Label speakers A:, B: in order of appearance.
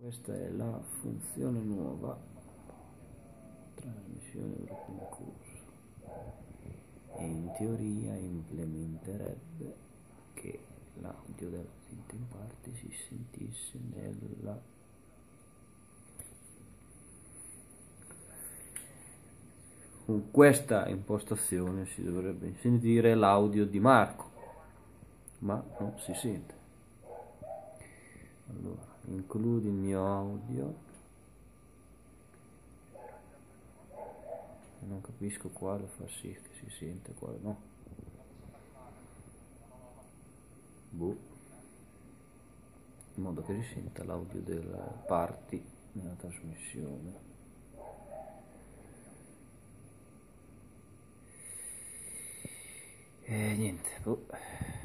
A: Questa è la funzione nuova, trasmissione gruppo in corso, e in teoria implementerebbe che l'audio dell'utente in parte si sentisse nella con questa impostazione si dovrebbe sentire l'audio di Marco, ma non si sente. Allora, includi il mio audio, non capisco quale fa sì che si sente, quale no. Boh. In modo che si senta l'audio delle parti nella trasmissione. E niente, boh.